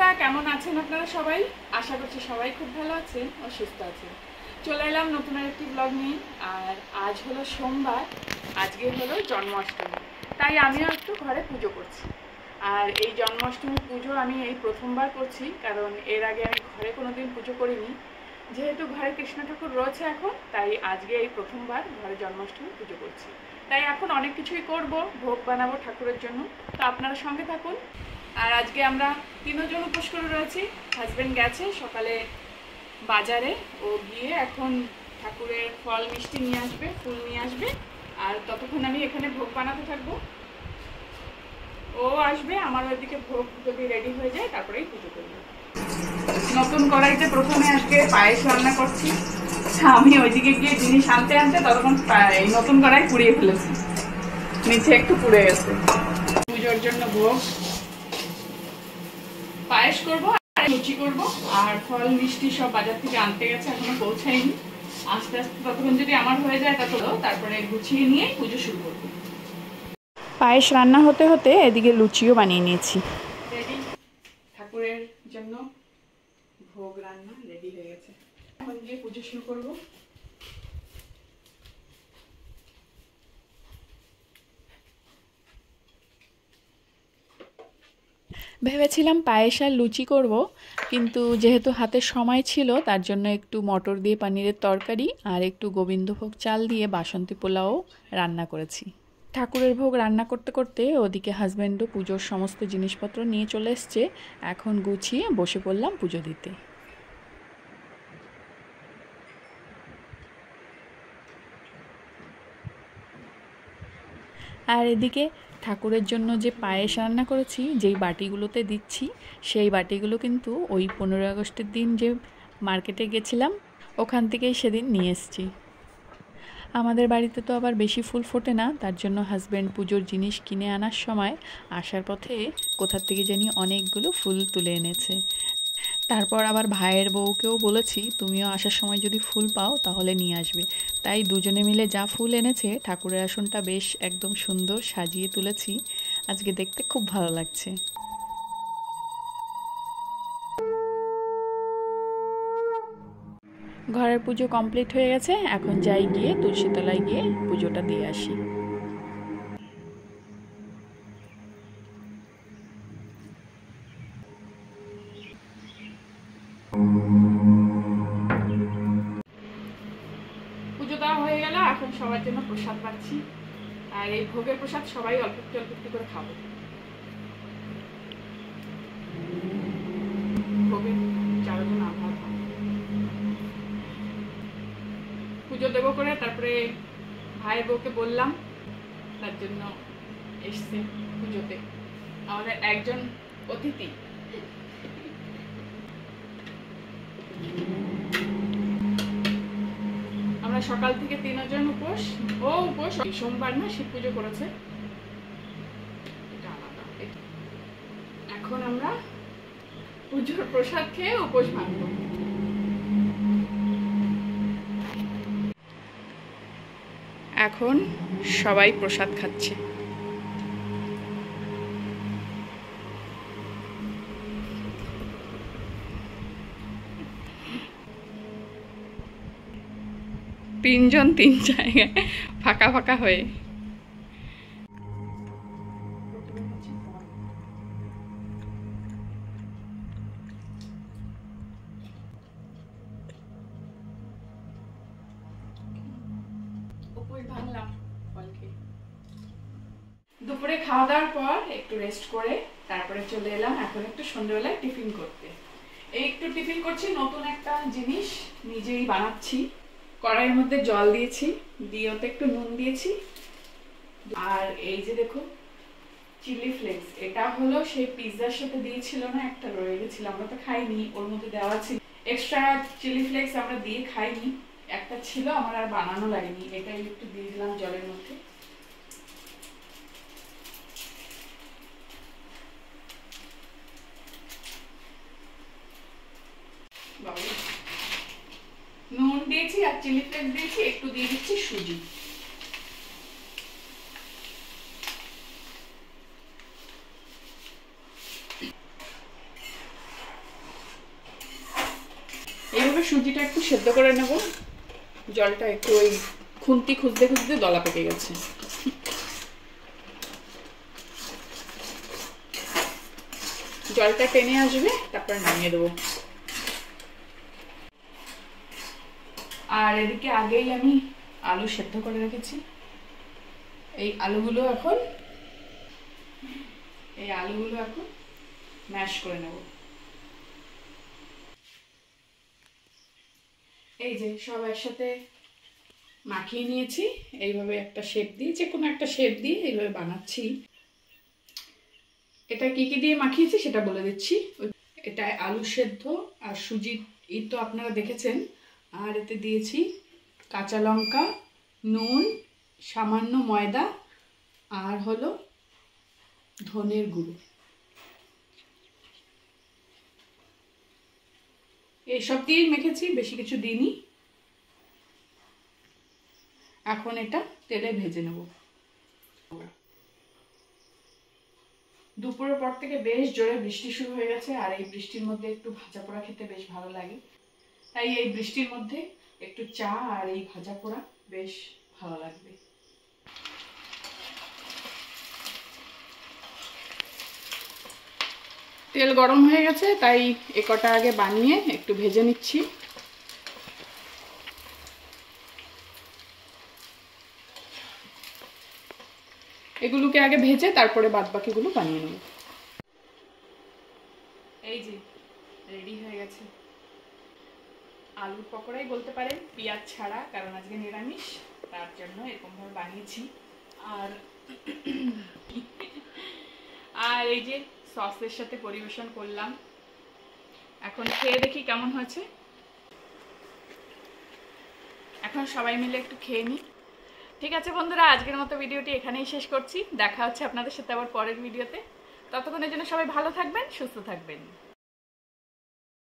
বন্ধুরা, কেমন আছেন আপনারা সবাই? আশা করছি সবাই খুব ভালো আছেন ও সুস্থ আছেন। চলে এলাম নতুন আরেকটি ব্লগ নিয়ে। আর আজ হলো সোমবার, আজকে হলো জন্মাষ্টমী, তাই আমিও একটু ঘরে পুজো করছি। আর এই জন্মাষ্টমী পুজো আমি এই প্রথমবার করছি, কারণ এর আগে আমি ঘরে কোনোদিন পুজো করিনি। যেহেতু ঘরে কৃষ্ণ ঠাকুর রয়েছে এখন, তাই আজকে এই প্রথমবার ঘরে জন্মাষ্টমী পুজো করছি। তাই এখন অনেক কিছুই করব, ভোগ বানাবো ঠাকুরের জন্য, তো আপনারা সঙ্গে থাকুন। আর আজকে আমরা তিনজন উপোস করে রয়েছি। হাজব্যান্ড গেছে সকালে বাজারে, ও গিয়ে এখন ঠাকুরের ফল মিষ্টি নিয়ে আসবে, ফুল নিয়ে আসবে। আর ততক্ষণ আমি এখানে ভোগ বানাতে থাকবো। ও আসবে, আমার ওইদিকে ভোগ যদি রেডি হয়ে যায় তারপরেই পুজো করবো। নতুন কড়াইতে প্রথমে আজকে পায়েস রান্না করছি। আমি ওইদিকে গিয়ে জিনিস আনতে আনতে ততক্ষণ এই নতুন কড়াই পুড়িয়ে ফেলেছি, নিচে একটু পুড়ে গেছে। পুজোর জন্য ভোগ পায়েস করবো আর লুচি করবো। আর ফল মিষ্টি সব বাজার থেকে আনতে গেছে, এখনো পৌঁছায়নি। আস্তে আস্তে ততক্ষণ যদি আমার হয়ে যায় তারপরে গুছিয়ে নিয়ে পুজো শুরু করবো। পায়েস রান্না হতে হতে এদিকে লুচিও বানিয়ে নিয়েছি। রেডি, ঠাকুরের জন্য ভোগ রান্না রেডি হয়ে গেছে। এখন গিয়ে পুজো শুরু করবো। ভেবেছিলাম পায়েস আর লুচি করব, কিন্তু যেহেতু হাতে সময় ছিল তার জন্য একটু মটর দিয়ে পনিরের তরকারি আর একটু গোবিন্দভোগ চাল দিয়ে বাসন্তী পোলাও রান্না করেছি। ঠাকুরের ভোগ রান্না করতে করতে ওদিকে হাজব্যান্ডও পুজোর সমস্ত জিনিসপত্র নিয়ে চলে এসছে। এখন গুছিয়ে বসে পড়লাম পুজো দিতে। আর এদিকে ঠাকুরের জন্য যে পায়েস রান্না করেছি, যেই বাটিগুলোতে দিচ্ছি সেই বাটিগুলো কিন্তু ওই 15 আগস্টের দিন যে মার্কেটে গেছিলাম ওখান থেকেই সেদিন নিয়ে এসেছি। আমাদের বাড়িতে তো আবার বেশি ফুল ফোটে না, তার জন্য হাজব্যান্ড পুজোর জিনিস কিনে আনার সময় আসার পথে কোথার থেকে জানি অনেকগুলো ফুল তুলে এনেছে। তারপর আবার ভাইয়ের বউকেও বলেছি, তুমিও আসার সময় যদি ফুল পাও তাহলে নিয়ে আসবে। তাই দুজনে মিলে যা ফুল এনেছে, ঠাকুরের আসনটা বেশ একদম সুন্দর সাজিয়ে তুলেছি। আজকে দেখতে খুব ভালো লাগছে। ঘরের পুজো কমপ্লিট হয়ে গেছে, এখন যাই গিয়ে তুলসীতলায় গিয়ে পুজোটা দিয়ে আসি। পুজো দেওয়া হয়ে গেল, এখন সবার জন্য প্রসাদ পাচ্ছি। আর এই ভোগের প্রসাদ সবাই অল্প একটু করে খাবো। ভোগের চারজন আভার পুজো দেবো করে তারপরে ভাইয়ের বউকে বললাম, তার জন্য এসছে পুজোতে আমাদের একজন অতিথি। আমরা সকাল থেকে তিনজন উপোস। ও উপোস সোমবার না, শিব পুজো করেছে। এখন আমরা পুজোর প্রসাদ খেয়ে উপোস ভাঙব। এখন সবাই প্রসাদ খাচ্ছে। তিনজন তিন জায়গায় ফাঁকা ফাঁকা হয়ে। দুপুরে খাওয়া দাওয়ার পর একটু রেস্ট করে তারপরে চলে এলাম এখন একটু সন্ধ্যাবেলায় টিফিন করতে। এই একটু টিফিন করছি, নতুন একটা জিনিস নিজেই বানাচ্ছি। কড়াইয়ের মধ্যে জল দিয়েছি, দিয়ে ওতে একটু নুন দিয়েছি। আর এই যে দেখো চিলি ফ্লেক্স, এটা হলো সেই পিৎজার সাথে দিয়েছিল না, একটা রয়ে গেছিল, আমরা তো খাইনি, ওর মধ্যে দেওয়া ছিল এক্সট্রা চিলি ফ্লেক্স, আমরা দিয়ে খাইনি, একটা ছিল, আমার আর বানানো লাগেনি। এটাই একটু দিয়ে দিলাম জলের মধ্যে। নুন দিয়েছি আর চিলি ফ্লেক্স দিয়েছি, একটু দিয়ে দিচ্ছি সুজি। সুজিটা একটু সেদ্ধ করে নেব। জলটা একটু ওই খুন্তি খুঁজতে খুঁজতে দলা পেকে গেছে। জলটা টেনে আসবে, তারপর নামিয়ে দেবো। আর এদিকে আগেই আমি আলু সেদ্ধ করে রেখেছি। এই আলুগুলো এখন ম্যাশ করে নেব। এই যে সব একসাথে মাখিয়ে নিয়েছি। এইভাবে একটা শেপ দিয়ে, যে কোনো একটা শেপ দিয়ে এইভাবে বানাচ্ছি। এটা কি কি দিয়ে মাখিয়েছি সেটা বলে দিচ্ছি। এটা আলু সেদ্ধ আর সুজি, এই তো আপনারা দেখেছেন। আর এতে দিয়েছি কাঁচা লঙ্কা, নুন, সামান্য ময়দা, আর হলো ধনের গুঁড়ো। এইসব দিয়েই মেখেছি, বেশি কিছু দিইনি। এখন এটা তেলে ভেজে নেব। দুপুরের পর থেকে বেশ জোরে বৃষ্টি শুরু হয়ে গেছে, আর এই বৃষ্টির মধ্যে একটু ভাজা পোড়া খেতে বেশ ভালো লাগে। তাই এই বৃষ্টির মধ্যে একটু চা আর এই ভাজা পোড়া বেশ ভালো লাগবে। তেল গরম হয়ে গেছে, তাই এ কটা আগে বানিয়ে একটু ভেজে নিচ্ছি। এগুলোকে আগে ভেজে তারপরে বাদ বাকিগুলো বানিয়ে নেব। এই যে রেডি হয়ে গেছে। আলুর পকোড়াই বলতে পারেন, পেঁয়াজ ছাড়া, কারণ আজকে নিরামিষ, তার জন্য এরকমভাবে বানিয়েছি। আর এই যে সসের সাথে পরিবেশন করলাম। এখন খেয়ে দেখি কেমন হয়েছে। এখন সবাই মিলে একটু খেয়ে নিই। ঠিক আছে বন্ধুরা, আজকের মতো ভিডিওটি এখানেই শেষ করছি। দেখা হচ্ছে আপনাদের সাথে আবার পরের ভিডিওতে। ততক্ষণের জন্য সবাই ভালো থাকবেন, সুস্থ থাকবেন।